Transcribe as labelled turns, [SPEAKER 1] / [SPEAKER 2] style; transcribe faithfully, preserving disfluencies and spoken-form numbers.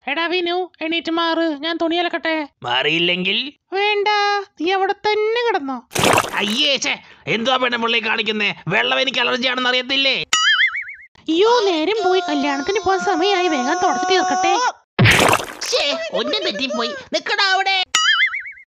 [SPEAKER 1] എടാ വിനു, എണീറ്റ് മാറ്, ഞാൻ തുണി അലക്കട്ടെ.
[SPEAKER 2] മാറിയില്ലെങ്കിൽ
[SPEAKER 1] വേണ്ട, നീ അവിടെ തന്നെ കിടന്നോ.
[SPEAKER 2] അയ്യേ, എന്തുവാ പെണ്ണുപിള്ളി കാണിക്കുന്നേ? വെള്ളം എനിക്ക് അലർജി ആണെന്ന് അറിയത്തില്ലേ?
[SPEAKER 1] അയ്യോ, നേരം പോയി, കല്യാണത്തിന് പോകാൻ സമയമായി, വേഗം തുടച്ച് തീർക്കട്ടെ.
[SPEAKER 3] ഒന്നും തെറ്റിപ്പോയി, നിക്കടാ അവിടെ.